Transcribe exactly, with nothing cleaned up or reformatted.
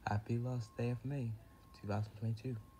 Happy last day of May, two thousand twenty-two.